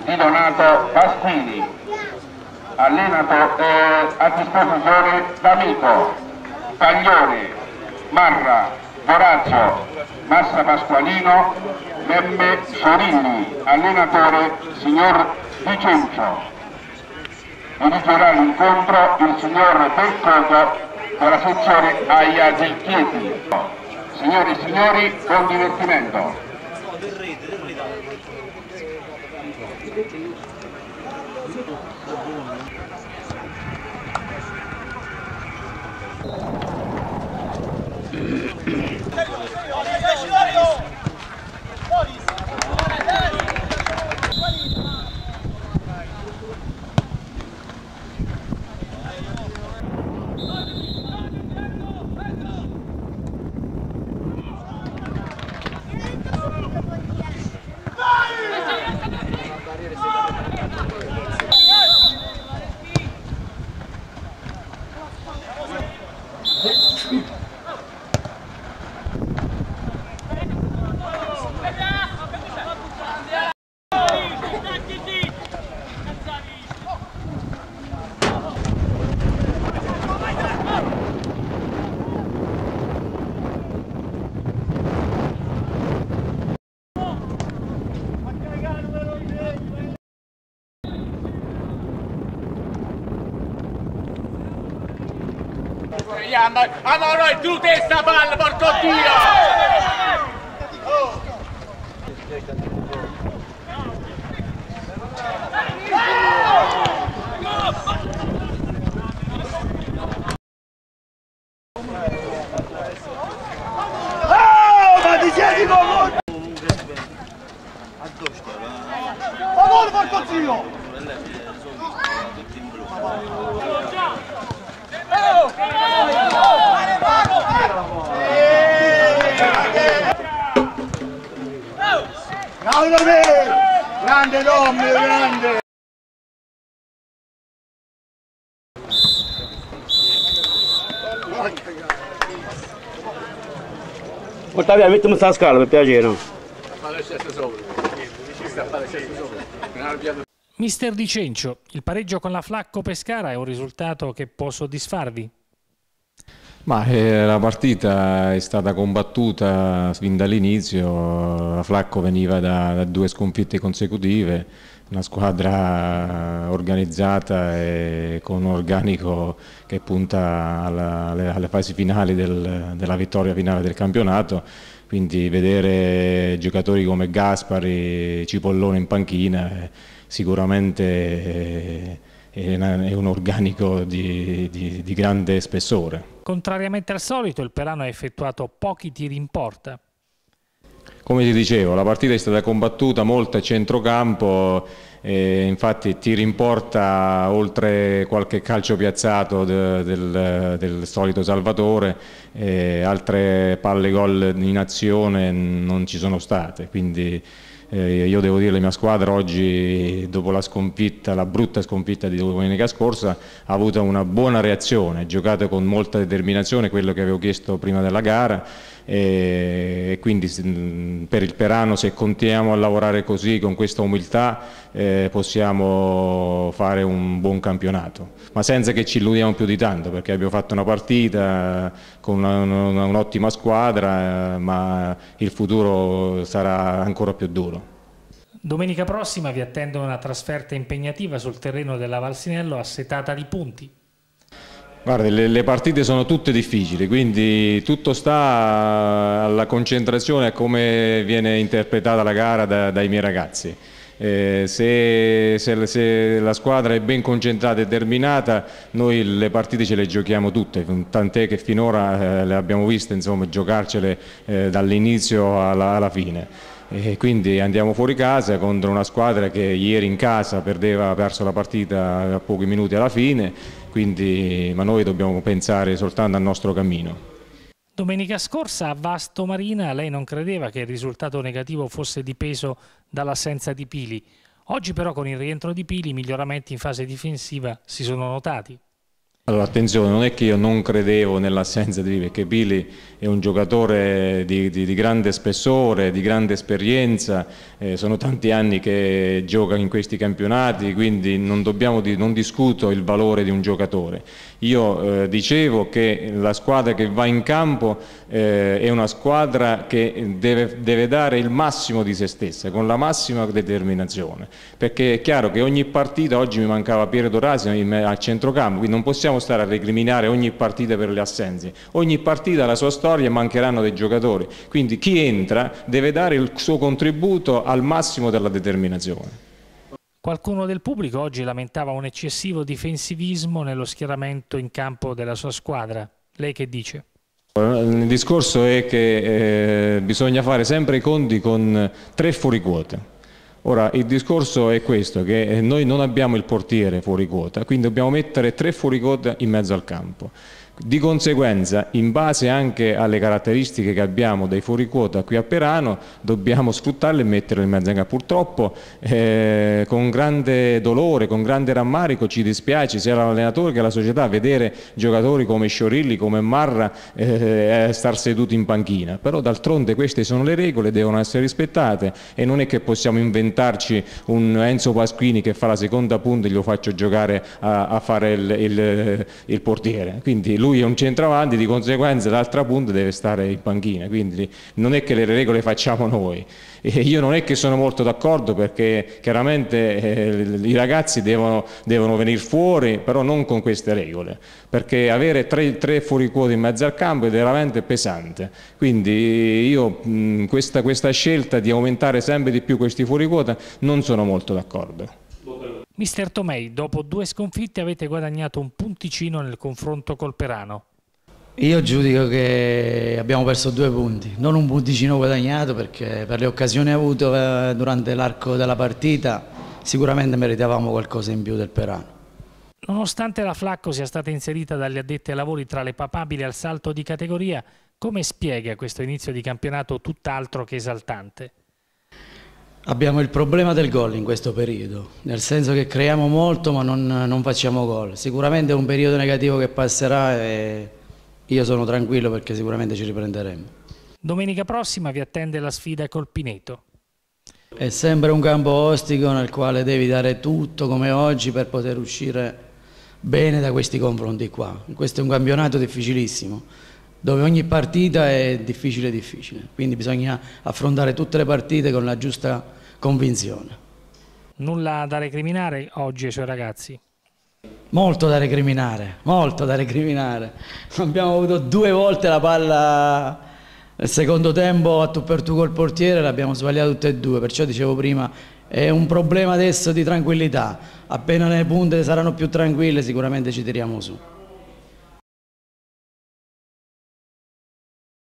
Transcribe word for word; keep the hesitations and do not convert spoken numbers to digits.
Di Donato Pasquini, allenato eh, a disposizione D'Amico, Paglione, Marra, Corazzo, Massa Pasqualino, Memme Sorilli, allenatore signor Vicencio. Dirigerà l'incontro il signor Belcoto della sezione Aia del Chieti. Signore e signori, buon divertimento. Ah no, no, tu testa palla, porco Dio! Oh, ma ti siedi con... Amore, porco Dio! Grande Dommi, grande! Ottavia, mettimi sta scala per piacere. Mister Di Cencio, il pareggio con la Flacco Pescara è un risultato che può soddisfarvi? Ma eh, la partita è stata combattuta fin dall'inizio, la Flacco veniva da, da due sconfitte consecutive, una squadra organizzata e con un organico che punta alla, alle, alle fasi finali del, della vittoria finale del campionato, quindi vedere giocatori come Gaspari, Cipollone in panchina eh, sicuramente eh, è un organico di, di, di grande spessore. Contrariamente al solito, il Perano ha effettuato pochi tiri in porta. Come ti dicevo, la partita è stata combattuta molto a centrocampo, eh, infatti tiri in porta, oltre qualche calcio piazzato de, del, del solito Salvatore, eh, altre palle gol in azione non ci sono state, quindi Eh, io devo dire che la mia squadra oggi, dopo la sconfitta, la brutta sconfitta di domenica scorsa, ha avuto una buona reazione, ha giocato con molta determinazione, quello che avevo chiesto prima della gara, e, e quindi per il Perano, se continuiamo a lavorare così, con questa umiltà, eh, possiamo fare un buon campionato, ma senza che ci illudiamo più di tanto, perché abbiamo fatto una partita con un'ottima un squadra, eh, ma il futuro sarà ancora più duro. Domenica prossima vi attende una trasferta impegnativa sul terreno della Valsinello assetata di punti. Guarda, le, le partite sono tutte difficili, quindi tutto sta alla concentrazione, a come viene interpretata la gara da, dai miei ragazzi. Eh, se, se, se la squadra è ben concentrata e determinata, noi le partite ce le giochiamo tutte, tant'è che finora eh, le abbiamo viste, insomma, giocarcele eh, dall'inizio alla, alla fine. E quindi andiamo fuori casa contro una squadra che ieri in casa perdeva, ha perso la partita a pochi minuti alla fine, quindi, ma noi dobbiamo pensare soltanto al nostro cammino. Domenica scorsa a Vasto Marina lei non credeva che il risultato negativo fosse dipeso dall'assenza di Pili. Oggi però con il rientro di Pili i miglioramenti in fase difensiva si sono notati. Allora, attenzione, non è che io non credevo nell'assenza di Pili, perché Pili è un giocatore di, di, di grande spessore, di grande esperienza, eh, sono tanti anni che gioca in questi campionati, quindi non, dobbiamo di, non discuto il valore di un giocatore. Io eh, dicevo che la squadra che va in campo eh, è una squadra che deve, deve dare il massimo di se stessa, con la massima determinazione, perché è chiaro che ogni partita, oggi mi mancava Piero Dorasi al centrocampo, quindi non possiamo stare a recriminare ogni partita per le assenze, ogni partita ha la sua storia e mancheranno dei giocatori, quindi chi entra deve dare il suo contributo al massimo della determinazione. Qualcuno del pubblico oggi lamentava un eccessivo difensivismo nello schieramento in campo della sua squadra. Lei che dice? Il discorso è che eh, bisogna fare sempre i conti con tre fuoriquote. Ora, il discorso è questo, che noi non abbiamo il portiere fuori quota, quindi dobbiamo mettere tre fuori quota in mezzo al campo. Di conseguenza, in base anche alle caratteristiche che abbiamo dei fuori quota qui a Perano, dobbiamo sfruttarle e metterle in mezzo al campo. Purtroppo, eh, con grande dolore, con grande rammarico, ci dispiace sia l'allenatore che la società vedere giocatori come Sciorilli, come Marra, eh, star seduti in panchina. Però d'altronde queste sono le regole, devono essere rispettate e non è che possiamo inventarci un Enzo Pasquini che fa la seconda punta e glielo faccio giocare a, a fare il, il, il portiere. Quindi lui Lui è un centravanti, di conseguenza l'altra punta deve stare in panchina, quindi non è che le regole facciamo noi. E io non è che sono molto d'accordo, perché chiaramente eh, i ragazzi devono, devono venire fuori, però non con queste regole, perché avere tre, tre fuori quota in mezzo al campo è veramente pesante. Quindi io mh, questa, questa scelta di aumentare sempre di più questi fuori quota non sono molto d'accordo. Mister Tomei, dopo due sconfitte avete guadagnato un punticino nel confronto col Perano. Io giudico che abbiamo perso due punti, non un punticino guadagnato, perché per le occasioni avute durante l'arco della partita sicuramente meritavamo qualcosa in più del Perano. Nonostante la Flacco sia stata inserita dagli addetti ai lavori tra le papabili al salto di categoria, come spiega questo inizio di campionato tutt'altro che esaltante? Abbiamo il problema del gol in questo periodo, nel senso che creiamo molto ma non, non facciamo gol. Sicuramente è un periodo negativo che passerà e io sono tranquillo perché sicuramente ci riprenderemo. Domenica prossima vi attende la sfida col Pineto. È sempre un campo ostico nel quale devi dare tutto come oggi per poter uscire bene da questi confronti qua. Questo è un campionato difficilissimo, dove ogni partita è difficile difficile, quindi bisogna affrontare tutte le partite con la giusta convinzione. Nulla da recriminare oggi ai suoi ragazzi? Molto da recriminare, molto da recriminare. Abbiamo avuto due volte la palla nel secondo tempo a tu per tu col portiere, l'abbiamo sbagliato tutte e due, perciò dicevo prima è un problema adesso di tranquillità. Appena le punte saranno più tranquille sicuramente ci tiriamo su.